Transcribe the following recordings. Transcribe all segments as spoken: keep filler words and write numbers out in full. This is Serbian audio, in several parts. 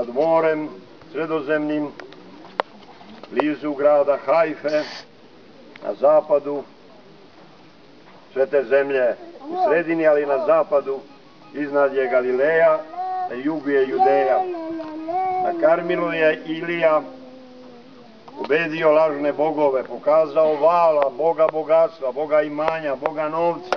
nad morem sredozemnim, blizu grada Hajfe, na zapadu sve te zemlje, u sredini, ali na zapadu, iznad je Galileja, na jugu je Judeja. Na Karmilu je Ilija ubedio lažne bogove, pokazao Vala, boga bogatstva, boga imanja, boga novca,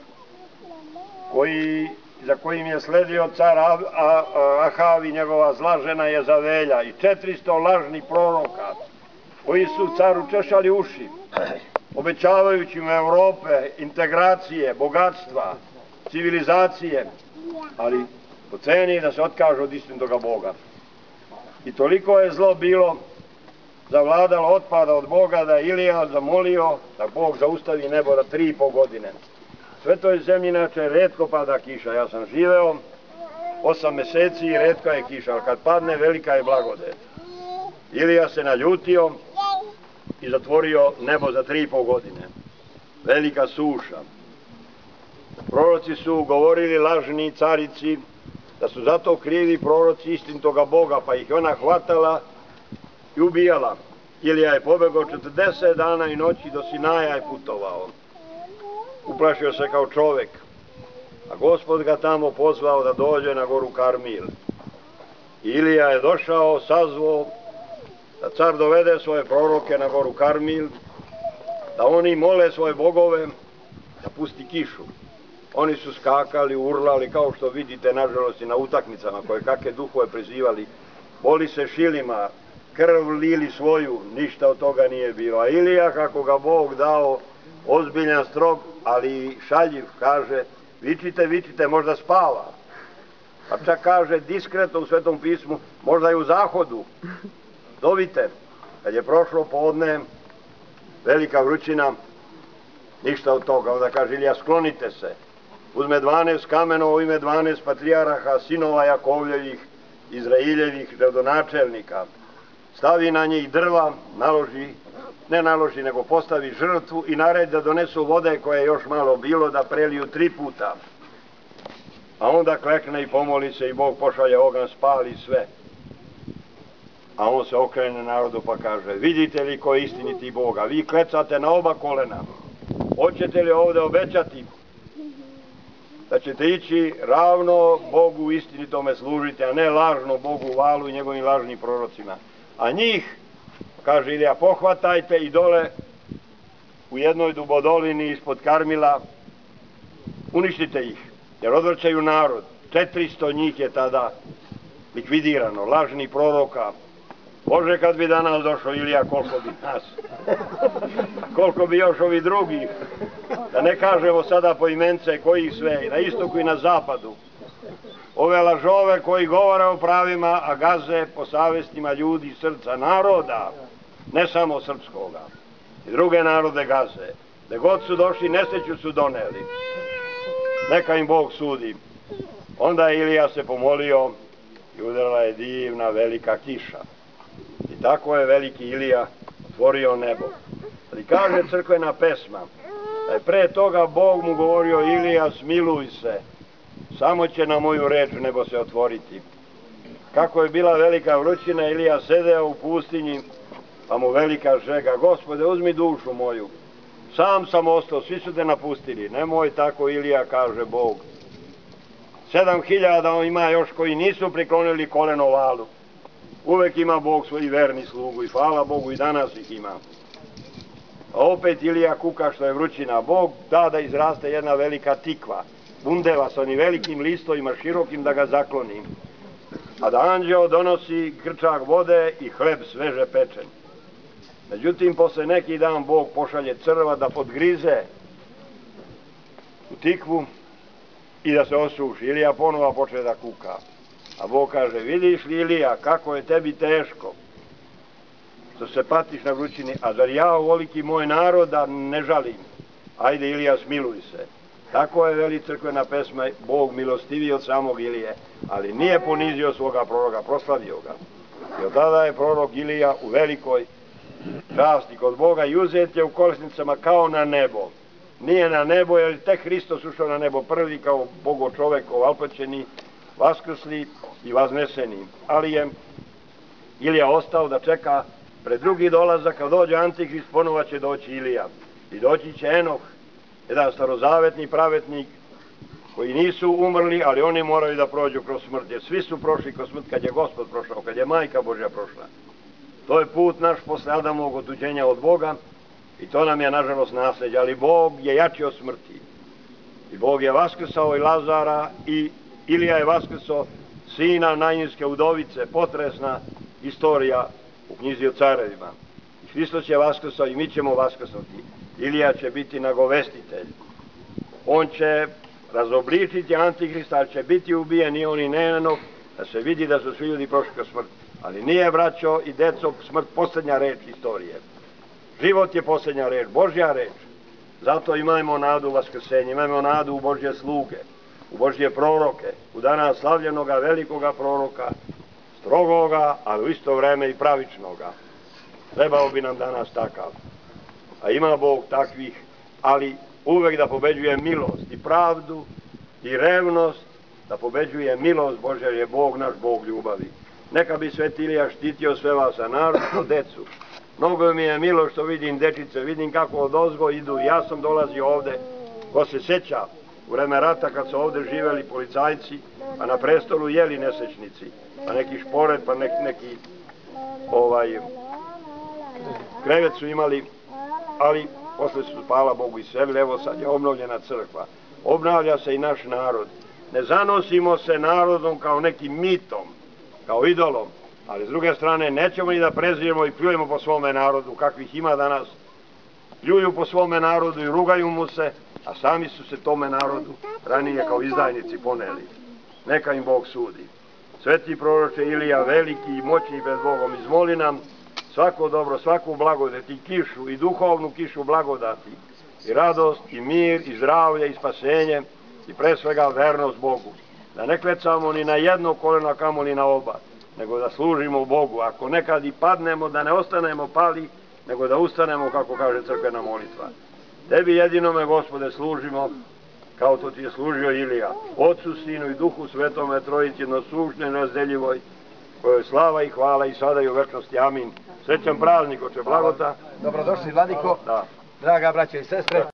koji, za kojim je sledio car Ahav i njegova zla žena Jezavelja i četiristo lažnih proroka, koji su caru češali uši, obećavajući mu Evrope, integracije, bogatstva, civilizacije, ali po ceni da se otkaže od istinitoga Boga. I toliko je zlo bilo zavladalo otpada od Boga da je Ilija zamolio da Bog zaustavi nebo na tri i po godine. Sve toj zemlji inače retko pada kiša. Ja sam živeo osam meseci i retka je kiša, ali kad padne velika je blagodet. Ilija se naljutio i zatvorio nebo za tri i po godine. Velika suša. Proroci su govorili lažni carici da su zato krivi proroci istinitoga Boga, pa ih ona hvatala i ubijala. Ilija je pobegao četrdeset dana i noći do Sinaja je putovao. Uplašio se kao čovek, a Gospod ga tamo pozvao da dođe na goru Karmil. Ilija je došao, sazvao da car dovede svoje proroke na goru Karmil, da oni mole svoje bogove da pusti kišu. Oni su skakali, urlali, kao što vidite, nažalost, i na utakmicama koje kakve duhove prizivali. Boli se šilima, krv lili svoju, ništa od toga nije bilo. A Ilija, kako ga Bog dao, ozbiljan, strog, ali šaljiv, kaže, vičite, vičite, možda spava. Pa čak kaže diskretno u Svetom pismu, možda je u zahodu. Dovite, kad je prošlo podne, velika vrućina, ništa od toga. Onda kaže Ilija, sklonite se. Uzme dvanaest kamenova u ime dvanaest patrijaraha, sinova Jakovljevih, Izraeljevih, gradonačelnika. Stavi na njih drva, naloži, ne naloži, nego postavi žrtvu i naredi da donesu vode koje je još malo bilo, da preliju tri puta. A onda klekne i pomoli se i Bog pošalje oganj, spali sve. A on se okrene narodu pa kaže, vidite li ko je istiniti Boga, vi klecate na oba kolena, hoćete li ovde obećati da ćete ići ravno Bogu istinitome služiti, a ne lažno Bogu Valu i njegovim lažnim prorocima. A njih, kaže Ilija, pohvatajte i dole u jednoj dubodolini ispod Karmila uništite ih, jer odvrćaju narod. četiristo njih je tada likvidirano, lažnih proroka. Bože, kad bi danas došao Ilija, koliko bi nas, koliko bi još ovi drugih, da ne kažemo sada po imence kojih sve, na istoku i na zapadu. Ove lažove koji govore o pravima, a gaze po savestima ljudi i srca naroda, ne samo srpskoga, i druge narode gaze. Gde god su došli, nesreću su doneli. Neka im Bog sudi. Onda Ilija se pomolio i udarila je divna velika kiša. I tako je veliki Ilija otvorio nebo. Ali kaže crkvena pesma, da je pre toga Bog mu govorio, Ilija, smiluj se, samo će na moju reč nebo se otvoriti. Kako je bila velika vrućina, Ilija sedeo u pustinji, pa mu velika žega, Gospode, uzmi dušu moju. Sam sam ostao, svi su te napustili. Nemoj tako, Ilija, kaže Bog. Sedam hiljada ima još koji nisu priklonili koleno Valu. Uvek ima Bog svoj verni slugu i hvala Bogu i danas ih ima. A opet Ilija kuka što je vrućina. Bog da da izraste jedna velika tikva, bundeva sa onim velikim listovima širokim da ga zakloni. A da anđeo donosi grčak vode i hleb sveže pečen. Međutim, posle neki dan Bog pošalje crva da podgrize u tikvu i da se osuši. Ilija ponovo počne da kuka. A Bog kaže, vidiš li Ilija, kako je tebi teško, što se patiš na vrućini, a zar ja ovoliki moj narod da ne žalim? Ajde Ilija, smiluj se. Tako je veli crkvena pesma, Bog milostiviji od samog Ilije, ali nije ponizio svoga proroka, proslavio ga. I od tada je prorok Ilija u velikoj časti kod Boga i uzet je u kolesnicama kao na nebo. Nije na nebo, jer tek Hristos ušao na nebo prvi kao Bogo čovek ovalpaćeni, vaskrsli i vazneseni. Ali je Ilija ostao da čeka pred drugi dolazak, kad dođe Antihrist, ponova će doći Ilija. I doći će Enoh, jedan starozavetni pravetnik, koji nisu umrli, ali oni moraju da prođu kroz smrt, jer svi su prošli kroz smrt kad je Gospod prošao, kad je Majka Božja prošla. To je put naš posle Adamovog otuđenja od Boga i to nam je nažalost nasleđe, ali Bog je jači od smrti. I Bog je vaskrsao i Lazara i Ilija je vaskrsao sina Najinske udovice, potresna istorija u knjizi o carevima. I Hristos je vaskrsao i mi ćemo vaskrsnuti. Ilija će biti nagovestitelj. On će razobličiti Antihrista, ali će biti ubijen i on i Enoh, da se vidi da su svi ljudi prošli kroz smrt. Ali nije, braćo i deco, smrt posljednja reč istorije. Život je posljednja reč, Božja reč. Zato imajmo nadu u vaskrsenje, imajmo nadu u Božje sluge, u Božje proroke, u danas slavljenoga velikoga proroka, strogoga, ali u isto vreme i pravičnoga. Trebao bi nam danas takav. A ima Bog takvih, ali uvek da pobeđuje milost i pravdu i revnost, da pobeđuje milost Božja, jer je Bog naš Bog ljubavi. Neka bi Sveti Ilija štitio sve vas, a naročito decu. Mnogo mi je milo što vidim dečice, vidim kako odozgo idu. Ja sam dolazio ovde, ko se seća, u vreme rata kad su ovde živeli policajci, a na prestolu jeli nesečnici, pa neki šporet, pa neki, neki ovaj, krevet su imali, ali posle su, hvala Bogu, iselili. Evo sad je obnovljena crkva. Obnavlja se i naš narod. Ne zanosimo se narodom kao nekim mitom, kao idolom, ali s druge strane nećemo ni da preziremo i pljujemo po svome narodu, kakvih ima danas. Pljuju po svome narodu i rugaju mu se, a sami su se tome narodu ranije kao izdajnici poneli. Neka im Bog sudi. Sveti proroče Ilija, veliki i moćni pred Bogom, izmoli nam svako dobro, svaku blagodat i kišu, i duhovnu kišu blagodati, i radost, i mir, i zdravlje, i spasenje, i pre svega vernost Bogu. Da ne klecamo ni na jedno koleno, kamo ni na oba, nego da služimo Bogu. Ako nekad i padnemo, da ne ostanemo pali, nego da ustanemo, kako kaže crkvena molitva. Tebi jedinome, Gospode, služimo, kao to ti je služio Ilija, Otcu, Sinu i Duhu Svetome, Trojici jednosušnoj, nerazdeljivoj, kojoj slava i hvala i sada i u večnosti. Amin. Srećan praznik, oče blagota. Dobrodošli, vladiko. Da. Draga braća i sestre.